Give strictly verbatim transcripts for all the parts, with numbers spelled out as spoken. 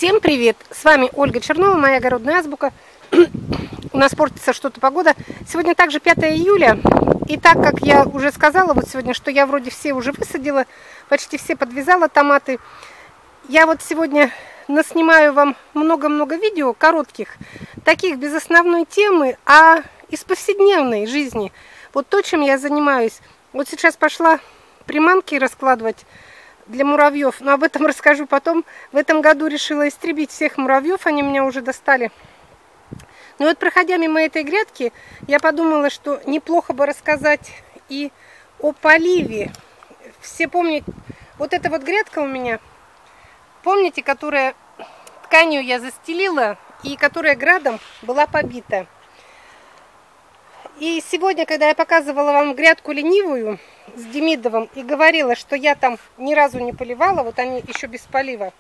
Всем привет! С вами Ольга Чернова, моя огородная азбука. У нас портится что-то погода. Сегодня также пятое июля. И так как я уже сказала вот сегодня, что я вроде все уже высадила, почти все подвязала томаты, я вот сегодня наснимаю вам много-много видео коротких, таких без основной темы, а из повседневной жизни. Вот то, чем я занимаюсь. Вот сейчас пошла приманки раскладывать для муравьев, но об этом расскажу потом. В этом году решила истребить всех муравьев, они меня уже достали. Но вот проходя мимо этой грядки, я подумала, что неплохо бы рассказать и о поливе. Все помнят, вот эта вот грядка у меня, помните, которая тканью я застелила и которая градом была побита. И сегодня, когда я показывала вам грядку ленивую с Демидовым и говорила, что я там ни разу не поливала, вот они еще без полива.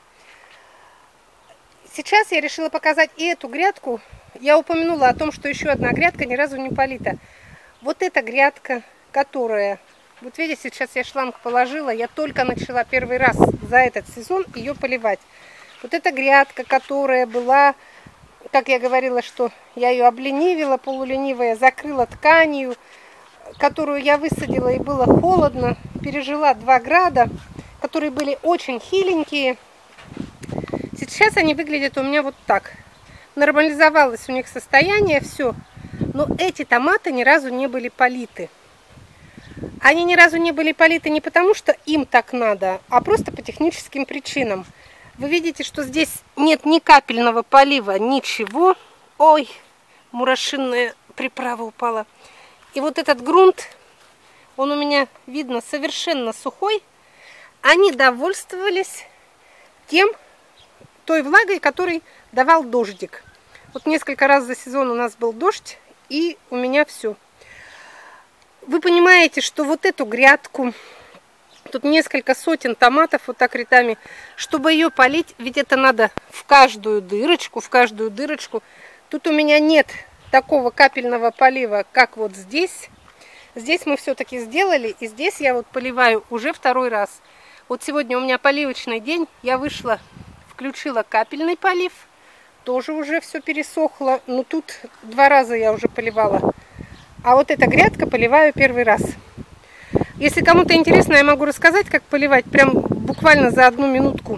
Сейчас я решила показать и эту грядку. Я упомянула о том, что еще одна грядка ни разу не полита. Вот эта грядка, которая, вот видите, сейчас я шланг положила, я только начала первый раз за этот сезон ее поливать. Вот эта грядка, которая была, как я говорила, что я ее обленивила, полуленивая, закрыла тканью, которую я высадила и было холодно, пережила два града, которые были очень хиленькие. Сейчас они выглядят у меня вот так. Нормализовалось у них состояние, все. Но эти томаты ни разу не были политы. Они ни разу не были политы не потому, что им так надо, а просто по техническим причинам. Вы видите, что здесь нет ни капельного полива, ничего. Ой, мурашинная приправа упала. И вот этот грунт, он у меня, видно, совершенно сухой. Они довольствовались тем, той влагой, который давал дождик. Вот несколько раз за сезон у нас был дождь, и у меня все. Вы понимаете, что вот эту грядку, тут несколько сотен томатов вот так рядами, чтобы ее полить, ведь это надо в каждую дырочку, в каждую дырочку. Тут у меня нет такого капельного полива, как вот здесь. Здесь мы все-таки сделали, и здесь я вот поливаю уже второй раз. Вот сегодня у меня поливочный день, я вышла, включила капельный полив, тоже уже все пересохло, но тут два раза я уже поливала. А вот эта грядка поливаю первый раз. Если кому-то интересно, я могу рассказать, как поливать, прям буквально за одну минутку.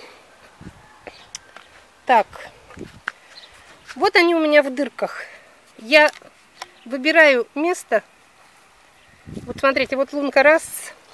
Так, вот они у меня в дырках. Я выбираю место. Вот смотрите, вот лунка раз,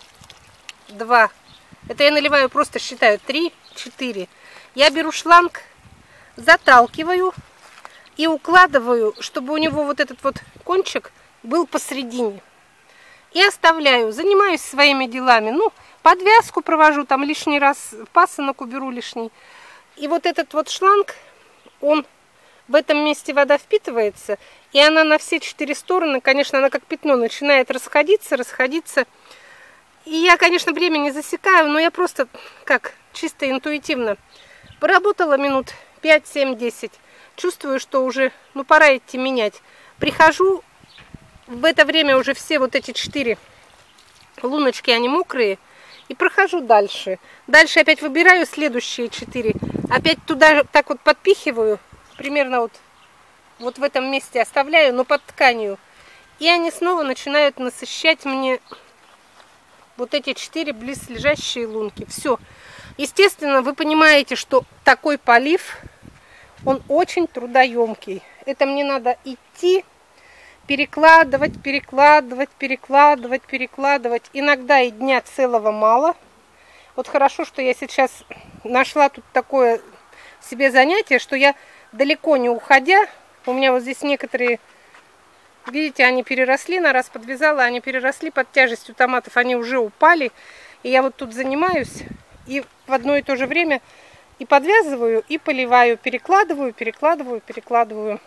два. Это я наливаю, просто считаю, три, четыре. Я беру шланг, заталкиваю и укладываю, чтобы у него вот этот вот кончик был посередине. И оставляю, занимаюсь своими делами. Ну, подвязку провожу, там лишний раз пасынок уберу лишний. И вот этот вот шланг, он в этом месте вода впитывается, и она на все четыре стороны, конечно, она как пятно начинает расходиться, расходиться. И я, конечно, время не засекаю, но я просто как чисто интуитивно поработала минут пять, семь, десять. Чувствую, что уже, ну, пора идти менять. Прихожу, в это время уже все вот эти четыре луночки, они мокрые, и прохожу дальше. Дальше опять выбираю следующие четыре, опять туда так вот подпихиваю, примерно вот, вот в этом месте оставляю, но под тканью. И они снова начинают насыщать мне вот эти четыре близлежащие лунки. Все. Естественно, вы понимаете, что такой полив, он очень трудоемкий. Это мне надо идти, перекладывать, перекладывать, перекладывать, перекладывать. Иногда и дня целого мало. Вот хорошо, что я сейчас нашла тут такое себе занятие, что я далеко не уходя, у меня вот здесь некоторые, видите, они переросли, на раз подвязала, они переросли под тяжестью томатов, они уже упали. И я вот тут занимаюсь и в одно и то же время и подвязываю, и поливаю, перекладываю, перекладываю, перекладываю.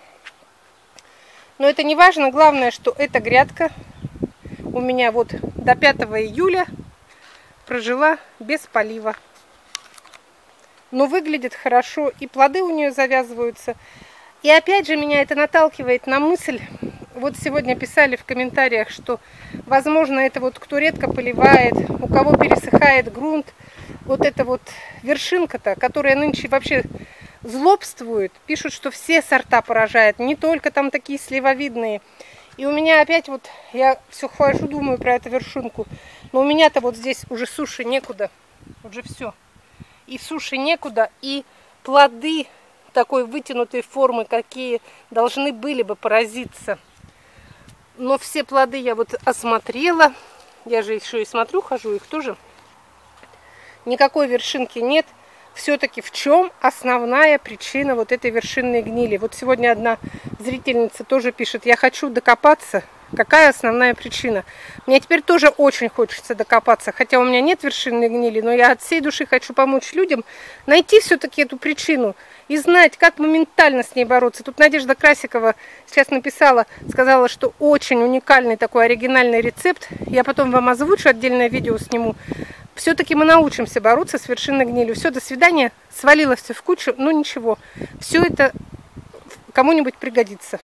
Но это не важно, главное, что эта грядка у меня вот до пятого июля прожила без полива. Но выглядит хорошо, и плоды у нее завязываются. И опять же меня это наталкивает на мысль, вот сегодня писали в комментариях, что возможно это вот кто редко поливает, у кого пересыхает грунт, вот эта вот вершинка-то, которая нынче вообще злобствуют, пишут, что все сорта поражают, не только там такие сливовидные. И у меня опять вот, я все хожу, думаю про эту вершинку, но у меня-то вот здесь уже суши некуда, уже все. И суши некуда, и плоды такой вытянутой формы, какие должны были бы поразиться. Но все плоды я вот осмотрела, я же еще и смотрю, хожу, их тоже. Никакой вершинки нет. Все-таки в чем основная причина вот этой вершинной гнили? Вот сегодня одна зрительница тоже пишет, я хочу докопаться, какая основная причина. Мне теперь тоже очень хочется докопаться, хотя у меня нет вершинной гнили, но я от всей души хочу помочь людям найти все-таки эту причину и знать, как моментально с ней бороться. Тут Надежда Красикова сейчас написала, сказала, что очень уникальный такой оригинальный рецепт. Я потом вам озвучу, отдельное видео сниму. Все-таки мы научимся бороться с вершинной гнилью. Все, до свидания. Свалило все в кучу, но ничего. Все это кому-нибудь пригодится.